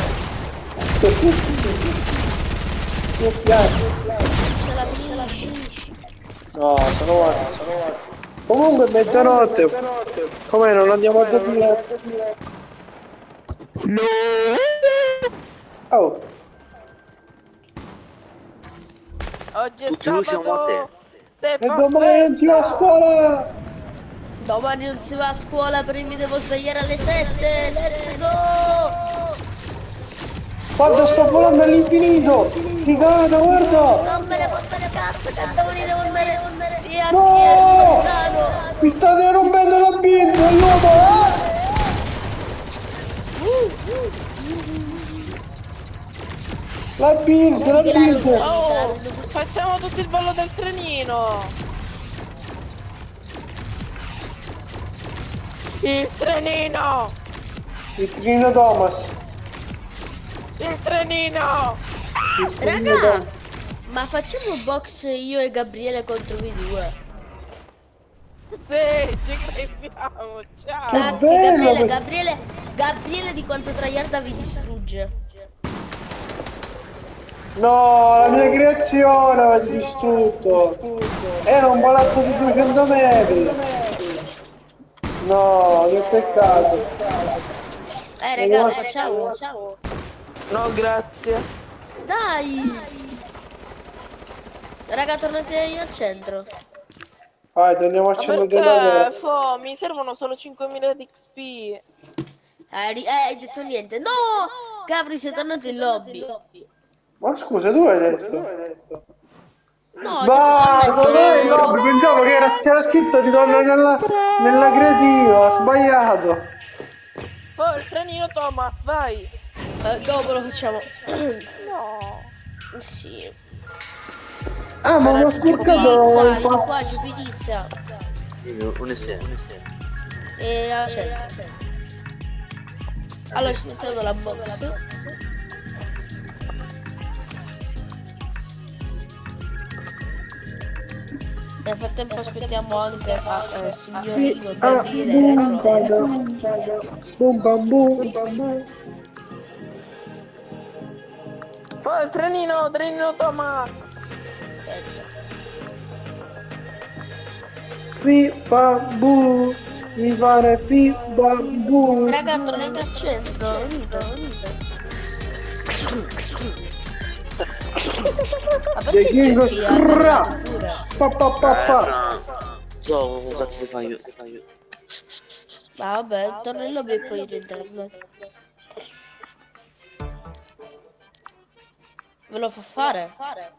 Mi piace. Ce la finisci. No, sono morto. Comunque è mezzanotte. Com'è, non andiamo a dormire? No! Oh, Oggi è Tutti noi siamo a te. sabato! e domani non si va a scuola! Domani non si va a scuola perché mi devo svegliare alle 7. Let's go! Guarda, sto volando all'infinito! Figata, guarda! Non me ne fotte cazzo che domani devo andare via No! lontano. Mi state rompendo la binda, aiuto! La binda, la binda! Oh, facciamo tutto il ballo del trenino. Il trenino! Il trino Thomas! Il trenino! Il trino Raga, Thomas. ma facciamo box io e Gabriele contro voi due. Sì, ci crediamo, ciao! Dai, bello, Gabriele di quanto tryharda vi distrugge. No, la mia creazione avete distrutto! Era un palazzo di 200 metri! No, che peccato! Raga, lo facciamo? No, grazie. Dai! Raga, tornate al centro. Vai, torniamo a Ma 100 perché? Mi servono solo 5.000 di XP. Hai detto niente. No! Gabri, sei tornato in lobby. Ma scusa, tu hai detto? No, ho Basta, detto no, pensavo che c'era scritto ritorno nella creativa, ho sbagliato. Poi il trenino Thomas, vai. dopo lo facciamo. No. Sì. Ah, ma ho sporcato Pizza, il vieni passo. qua, c'è pizza. Un esempio. E accetto. Allora, ci mettiamo la box. Nel frattempo aspettiamo anche a signorino Gabriele retro. Boom bam boom. Poi il trenino Thomas. Pi bambù, mi pare pi bambù. Raga, tornate al centro, venite. Ma perché The King of giochi Cra. pure? Pa pa pa pa. So, come cazzo si fa io? Ma vabbè, torna in lobby e poi rientrate. Ve lo fa fare?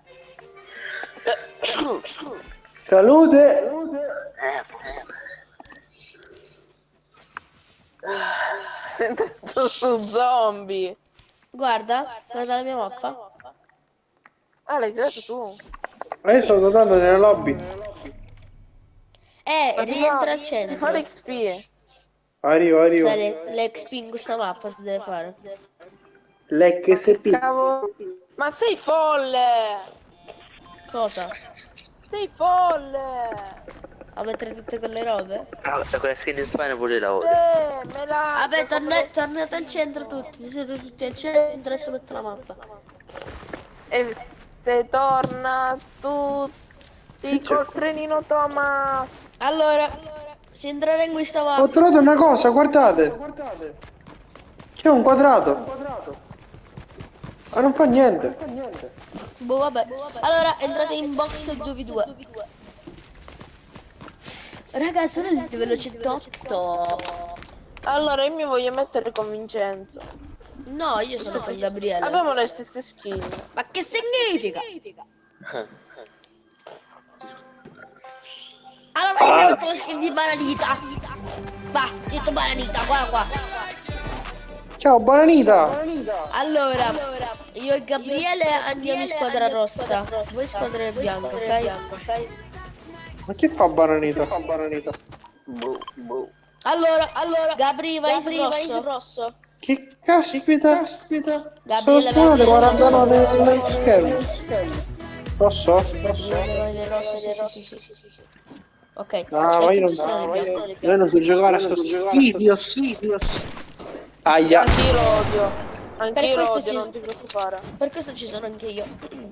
Salute. Sei entrato su zombie. Guarda la mia mappa. Ah, l'hai creato tu. Adesso sto andando nella lobby. Rientra al Si centro. fa l'XP. Arrivo. L'XP in questa mappa si deve fare. L'XP. Cavolo. Ma sei folle. Cosa? Sei folle. A mettere tutte quelle robe? Ah, c'è quella skin in Spagna pure la voto. Me la... Vabbè, tornate al centro tutti. Siete tutti al centro, adesso metto la mappa. E se torna tutti col trenino Thomas. Allora, si entrerà in questa mappa. Ho trovato una cosa, guardate. C'è un quadrato. Ma non fa niente. Boh, vabbè. Allora, entrate in box 2v2. Raga, sono il livello 108. Allora io mi voglio mettere con Vincenzo. No, io sono con Gabriele. Abbiamo le stesse skin. Ma che significa? Allora, io ho fatto lo skin di bananita. Va, io ho bananita, qua. Ciao, Bananita. Allora, io e Gabriele andiamo in squadra rossa. Voi squadra bianca, ok? Ma che fa Bananita? Allora, Gabri, vai su rosso. Che caspita? Sono Gabriele, spawnato vai 49 nello schermo. Rosso? nel rosso, sì. Ok. Ah, ma io non so giocare a sto schifo. Aia. Anch'io lo odio. Anch'io lo questo odio, ci- non ti preoccupare. Per questo ci sono anche io.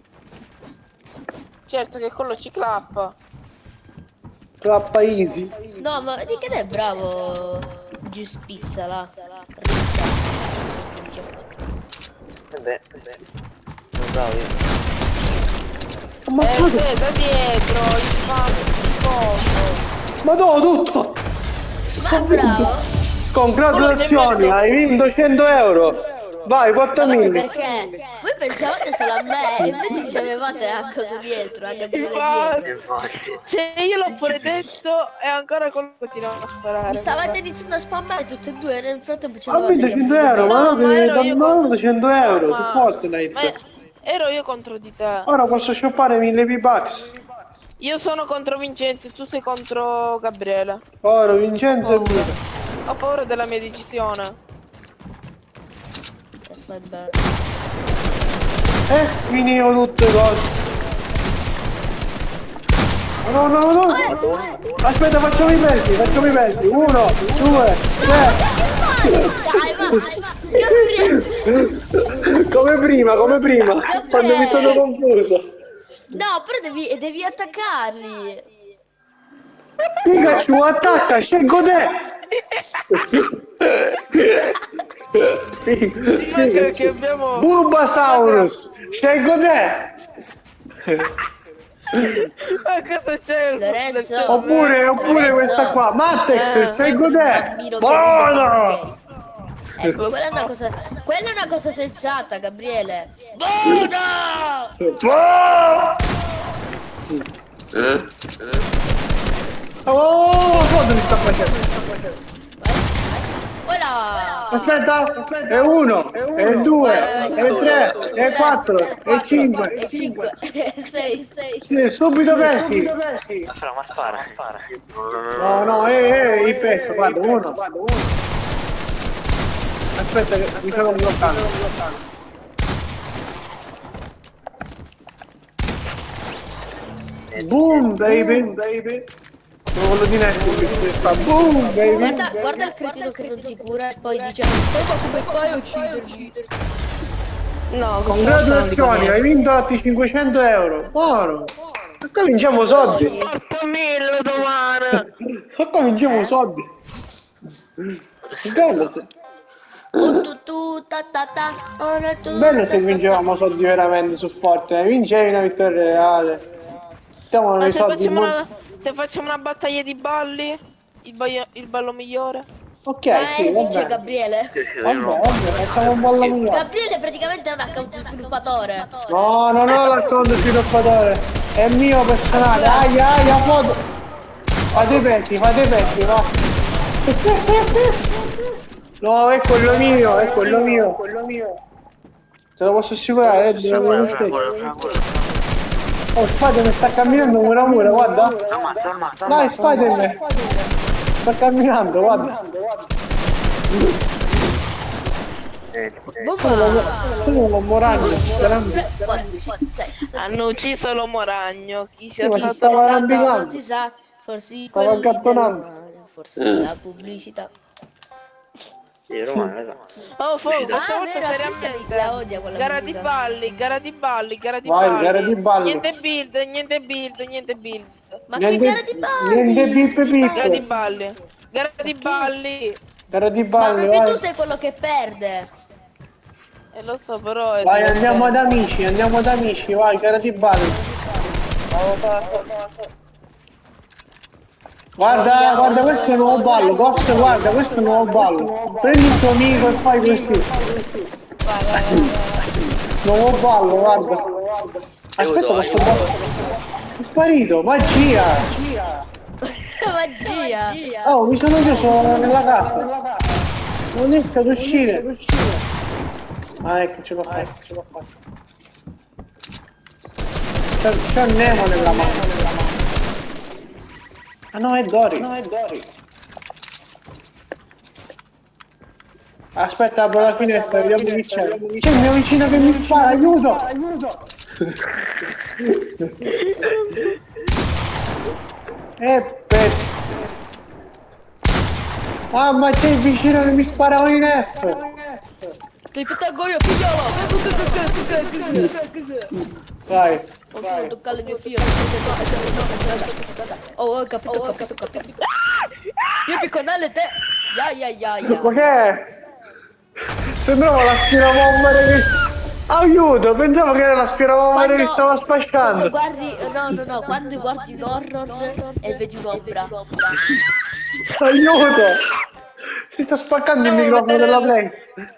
Certo che quello ci clappa. Clappa easy. No, ma vedi che è bravo Gius Pizza là. Rizza. Vabbè. Non bravo io. Ammazzato. Da dietro, il fan di poco. Ma no, tutto. Ma bravo. Congratulazioni, hai vinto 100 euro. Vai, Guardate 4000. perché voi pensavate solo a me e invece ci avevate a cosa dietro, a Gabriele dietro. Infatti. Cioè, io l'ho pure detto e ancora quello continuava a sparare. Mi stavate iniziando a spammare tutte e due e nel frattempo ci Ho vinto avevate 100 Gabriele euro, dietro. ma No, no, ma che ero io mi hanno dato 100 euro su Ma Fortnite. ero io contro di te. Ora posso shoppare 1000 V-Bucks. Io sono contro Vincenzo e tu sei contro Gabriele. Ora Vincenzo e Vito. Ho paura della mia decisione. E fai bene. Finivo tutte cose. Madonna, madonna. Aspetta, facciamo i pezzi. 1, 2, 3. Dai, vai! Gabriele! Come prima, quando mi sono confuso. No, però devi attaccarli! Pikachu, attacca, scelgo te. Che abbiamo... Bulbasaurus, scelgo te. Ma cosa c'è? Lorenzo! Oppure Lorenzo. questa qua, Mattex, scelgo te. Bambino che Buono. ride con gay. Quella è una cosa sensata, Gabriele. Buono! Oh, cosa mi sta facendo? Voilà! Aspetta, è 1, è 2, è 3, è 4, è 5. E 5, 6. Sì, subito persi. Ma spara. No, il petto, guarda, 1. Aspetta che mi stavo bloccando. Boom, baby. Sono quello di Netflix, fa boom, baby. Guarda il cretino che non si cura e poi dice: ma come fai a ucciderci? No, Congratulazioni, hai vinto altri 500 euro. Buono. E qua vinciamo soldi. Porto 1000 domani. E qua vinciamo soldi. Bello se, bello se vincevamo soldi veramente su Fortnite. Vincevi una vittoria reale. Mettiamo Ma i soldi. se facciamo una battaglia di balli, il ballo migliore. Ok, sì, va vince bene. Gabriele. Vabbè, facciamo un ballo migliore. Gabriele praticamente è un account sviluppatore. No, non ho l'account sviluppatore. È mio personale. Aia, foto. Fate i pezzi, va. No, è quello mio. Te lo posso assicurare, Oh, Spider mi sta camminando mura, guarda. Ammazza. Dai, Spider sta camminando, guarda. Sono un uomo ragno. Hanno ucciso l'uomo ragno. Chi sia Ma Chi stato? stava sia stato arrampicando. non si sa, forse Stava quelli accattonando. del mare, forse la pubblicità. Sì, Romano, Oh, questa volta vero, seriamente. Cristian la odia quella Gara musica. di balli. Vai, gara di balli. Niente build. Ma che gara di balli? Niente bip Gara di bip. balli. Gara di balli. Gara di Ma balli, proprio tu vai. sei quello che perde. Lo so, però è Vai, andiamo divertente. ad amici, vai, gara di balli. Guarda, questo è un nuovo ballo, guarda, questo è un nuovo ballo. Prendi il tuo amico e fai così. Vai. Nuovo ballo, guarda. Aspetta, questo ballo. È sparito, magia. Magia. Oh, mi sono chiuso nella casa. Non riesco ad uscire. Ah, ecco, ce l'ho fatta. C'è un Nemo nella mano. Ah no, è Dori. Aspetta, apro la finestra, vediamo chi c'è. C'è il mio vicino che mi spara, aiuto! Pezzo. Ah, ma c'è il vicino che mi spara un inetto. Ti proteggo io, figliolo. Vai. Non toccare il mio figlio. Oh, ho capito. Io picconale te. Ya. Ma che è? Sembrava l'aspirapolvere che... Aiuto, pensavo che era l'aspirapolvere che stava spacciando. Guardi, no, quando guardi un horror e vedi un'ombra. Aiuto! Si sta spaccando il microfono della Play.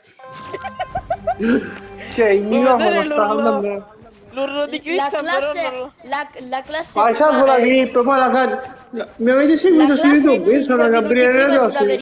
Cioè, il microfono sta andando... L'urlo di La Christian classe, però non... la classe Ma c'è la clip, poi la... Mi avete seguito su classe YouTube? Io sono 5 minuti Gabriele prima di una Rossi.